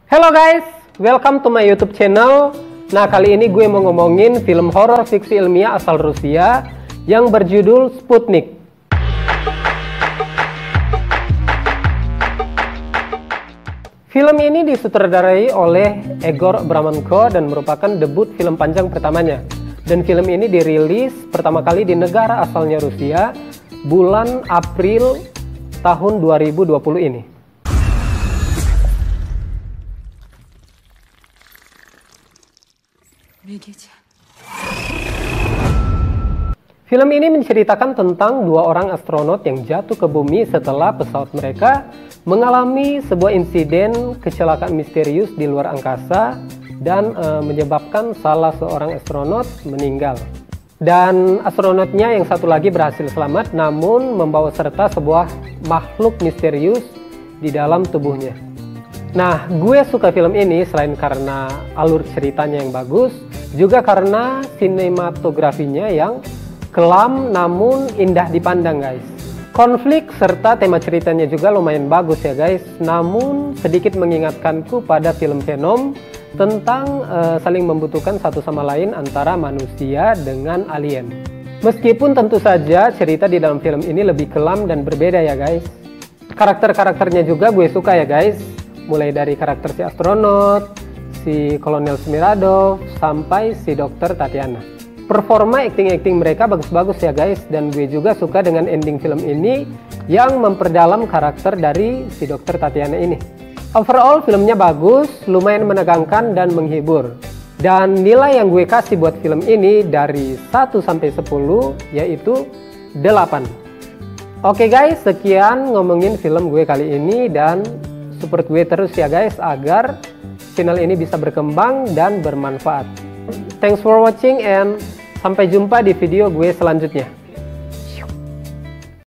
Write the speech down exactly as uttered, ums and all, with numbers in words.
Hello guys, welcome to my YouTube channel. Nah, kali ini gue mau ngomongin film horor fiksi ilmiah asal Rusia yang berjudul Sputnik. Film ini disutradarai oleh Egor Bramanko dan merupakan debut film panjang pertamanya. Dan film ini dirilis pertama kali di negara asalnya Rusia bulan April tahun dua ribu dua puluh ini. Film ini menceritakan tentang dua orang astronot yang jatuh ke bumi setelah pesawat mereka mengalami sebuah insiden kecelakaan misterius di luar angkasa dan e, menyebabkan salah seorang astronot meninggal. Dan astronotnya yang satu lagi berhasil selamat namun membawa serta sebuah makhluk misterius di dalam tubuhnya. Nah, gue suka film ini selain karena alur ceritanya yang bagus, juga karena sinematografinya yang kelam namun indah dipandang guys. Konflik serta tema ceritanya juga lumayan bagus ya guys, namun sedikit mengingatkanku pada film Venom tentang uh, saling membutuhkan satu sama lain antara manusia dengan alien. Meskipun tentu saja cerita di dalam film ini lebih kelam dan berbeda ya guys. Karakter-karakternya juga gue suka ya guys, mulai dari karakter si astronot, si Kolonel Smiradov, sampai si Dokter Tatiana. Performa acting-acting mereka bagus-bagus ya guys, dan gue juga suka dengan ending film ini yang memperdalam karakter dari si Dokter Tatiana ini. Overall filmnya bagus, lumayan menegangkan dan menghibur. Dan nilai yang gue kasih buat film ini dari satu sampai sepuluh yaitu delapan. Oke guys, sekian ngomongin film gue kali ini, dan support gue terus ya guys agar channel ini bisa berkembang dan bermanfaat. Thanks for watching and sampai jumpa di video gue selanjutnya.